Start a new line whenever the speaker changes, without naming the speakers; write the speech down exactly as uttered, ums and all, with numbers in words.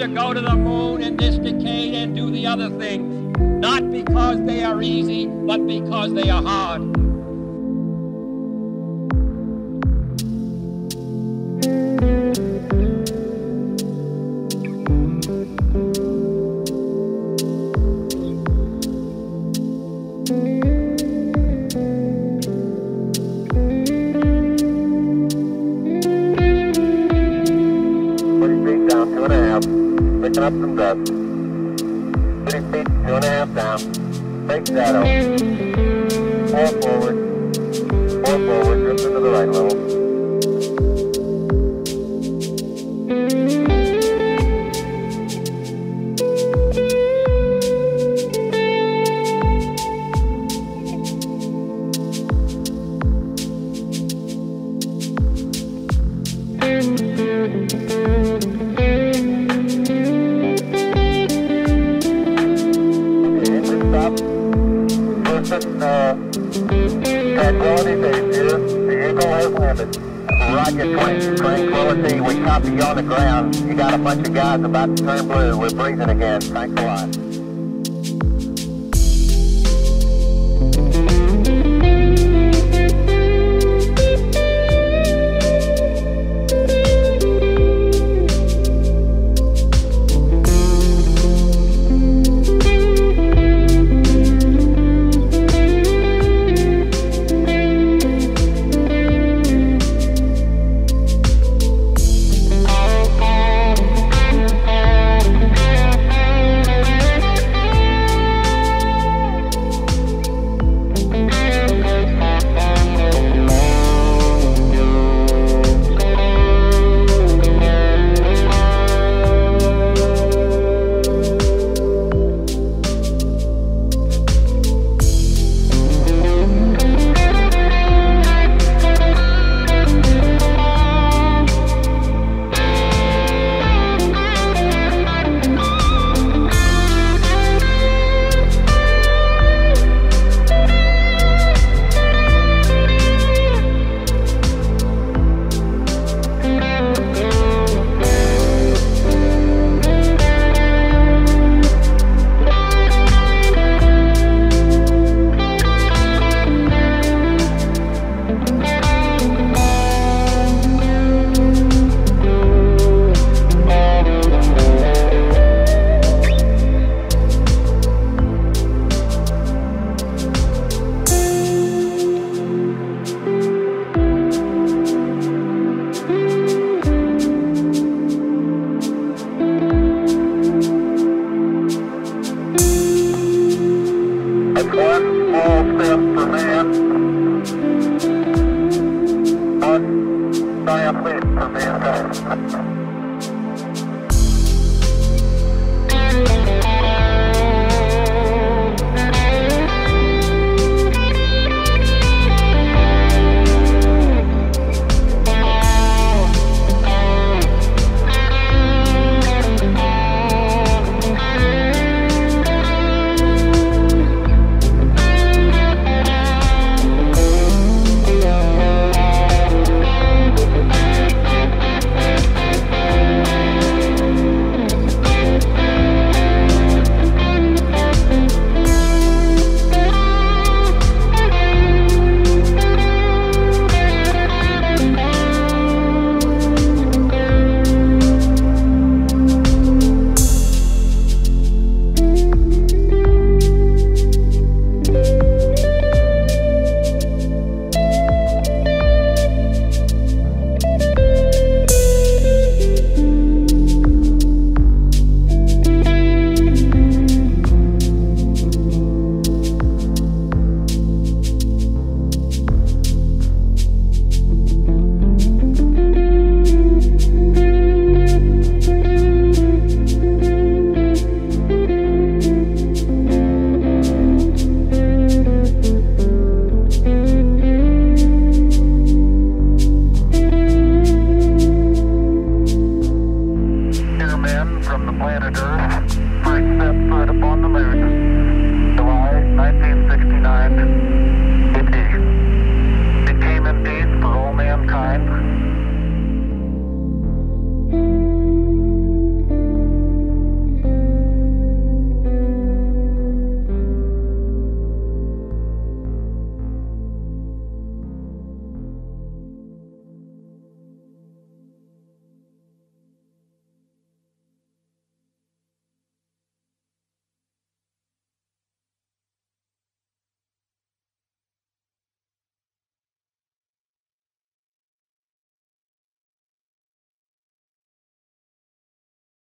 to go to the moon in this decade and do the other things, not because they are easy, but because they are hard.
Picking up some dust. Thirty feet, two and a half down. Fake shadow. Four forward. Four forward, drift into the right level. Uh, tranquility base here. The Eagle has landed. Roger, twenty, tranquility. We copy you on the ground. You got a bunch of guys about to turn blue. We're breathing again. Thanks a lot. One small step for man, one giant leap for mankind.